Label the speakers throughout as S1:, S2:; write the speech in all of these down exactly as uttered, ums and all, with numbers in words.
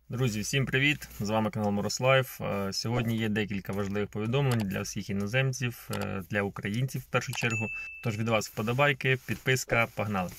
S1: Друзі, всім привіт! З вами канал Морослайф. Сьогодні є декілька важливих повідомлень для всіх іноземців, для українців в першу чергу. Тож від вас вподобайки, підписка, погнали!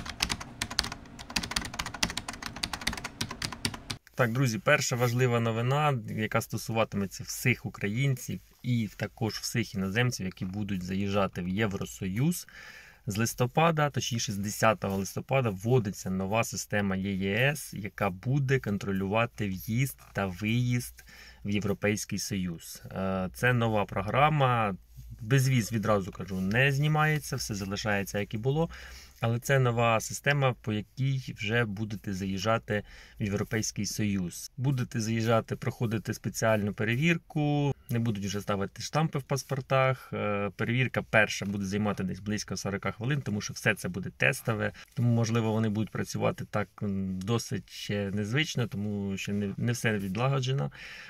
S1: Так, друзі, перша важлива новина, яка стосуватиметься всіх українців і також всіх іноземців, які будуть заїжджати в Євросоюз. З листопада, точніше з десятого листопада, вводиться нова система Є Е С, яка буде контролювати в'їзд та виїзд в Європейський Союз. Це нова програма, безвіз, відразу кажу, не знімається, все залишається як і було. Але це нова система, по якій вже будете заїжджати в Європейський Союз. Будете заїжджати, проходити спеціальну перевірку, не будуть вже ставити штампи в паспортах. Перевірка перша буде займати десь близько сорок хвилин, тому що все це буде тестове. Тому, можливо, вони будуть працювати так досить ще незвично, тому що не, не все відлагоджено.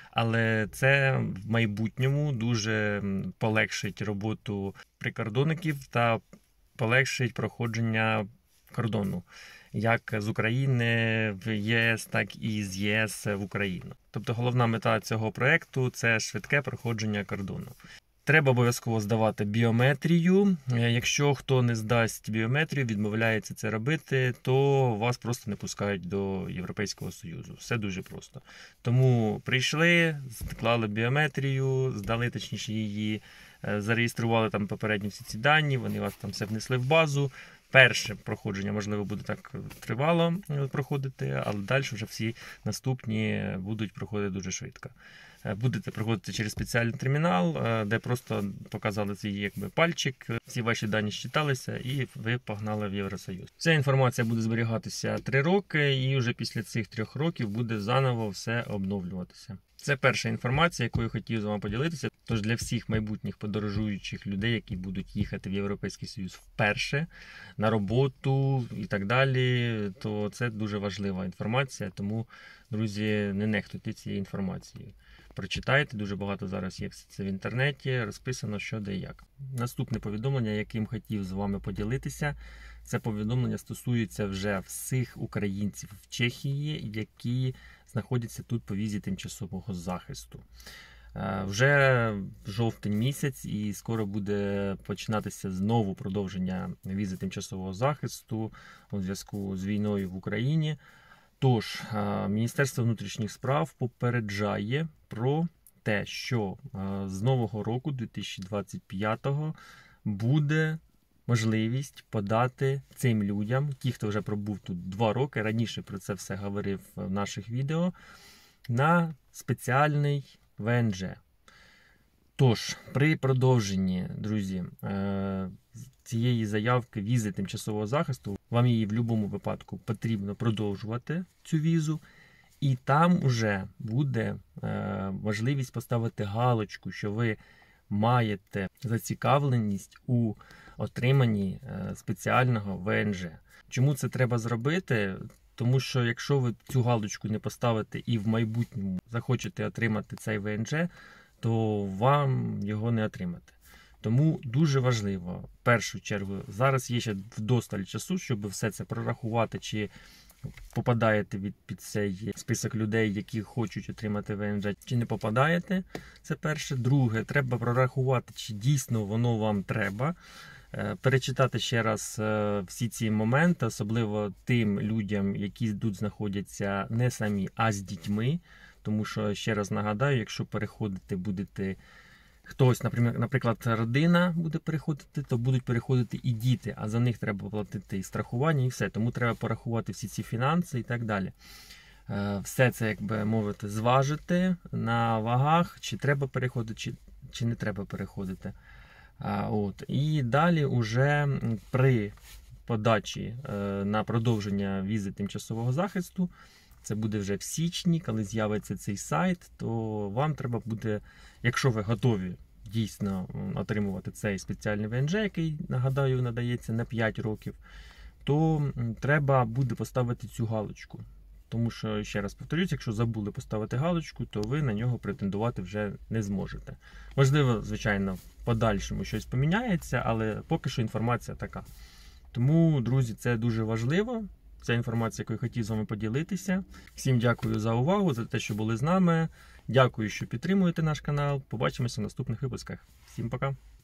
S1: Але це в майбутньому дуже полегшить роботу прикордонників та полегшить проходження кордону, як з України в Є Е С, так і з Є Е С в Україну. Тобто головна мета цього проєкту – це швидке проходження кордону. Треба обов'язково здавати біометрію. Якщо хто не здасть біометрію, відмовляється це робити, то вас просто не пускають до Європейського Союзу. Все дуже просто. Тому прийшли, склали біометрію, здали точніше її, зареєстрували там попередні всі ці дані, вони вас там все внесли в базу. Перше проходження, можливо, буде так тривало проходити, але далі вже всі наступні будуть проходити дуже швидко. Будете проходити через спеціальний термінал, де просто показали свій якби пальчик, всі ваші дані считалися і ви погнали в Євросоюз. Ця інформація буде зберігатися три роки і вже після цих трьох років буде заново все обновлюватися. Це перша інформація, яку я хотів з вами поділитися. Тож для всіх майбутніх подорожуючих людей, які будуть їхати в Європейський Союз вперше, на роботу і так далі, то це дуже важлива інформація. Тому, друзі, не нехтуйте цією інформацією. Прочитайте, дуже багато зараз є все це в інтернеті, розписано що де і як. Наступне повідомлення, яким хотів з вами поділитися, це повідомлення стосується вже всіх українців в Чехії, які знаходяться тут по візі тимчасового захисту. Вже жовтень місяць і скоро буде починатися знову продовження візи тимчасового захисту у зв'язку з війною в Україні. Тож, Міністерство внутрішніх справ попереджає про те, що з нового року, дві тисячі двадцять п'ятого, буде можливість подати цим людям, ті, хто вже пробув тут два роки, раніше про це все говорив в наших відео, на спеціальний В Ен Же. Тож, при продовженні, друзі, цієї заявки візи тимчасового захисту, вам її в будь-якому випадку потрібно продовжувати, цю візу, і там вже буде можливість поставити галочку, що ви маєте зацікавленість у отриманні спеціального В Ен Же. Чому це треба зробити? Тому що якщо ви цю галочку не поставите і в майбутньому захочете отримати цей В Ен Же, то вам його не отримати. Тому дуже важливо, в першу чергу, зараз є ще вдосталь часу, щоб все це прорахувати, чи попадаєте від, під цей список людей, які хочуть отримати В Ен Же, чи не попадаєте. Це перше. Друге, треба прорахувати, чи дійсно воно вам треба. Перечитати ще раз всі ці моменти, особливо тим людям, які тут знаходяться не самі, а з дітьми. Тому що, ще раз нагадаю, якщо переходити будете, хтось, наприклад, родина буде переходити, то будуть переходити і діти, а за них треба платити і страхування, і все. Тому треба порахувати всі ці фінанси і так далі. Все це, як би мовити, зважити на вагах, чи треба переходити, чи, чи не треба переходити. От. І далі уже при подачі на продовження візи тимчасового захисту, це буде вже в січні, коли з'явиться цей сайт, то вам треба буде, якщо ви готові дійсно отримувати цей спеціальний В Ен Же, який, нагадаю, надається на п'ять років, то треба буде поставити цю галочку. Тому що, ще раз повторюсь, якщо забули поставити галочку, то ви на нього претендувати вже не зможете. Можливо, звичайно, в подальшому щось поміняється, але поки що інформація така. Тому, друзі, це дуже важливо. Ця інформація, якою хотів з вами поділитися. Всім дякую за увагу, за те, що були з нами. Дякую, що підтримуєте наш канал. Побачимося в наступних випусках. Всім пока!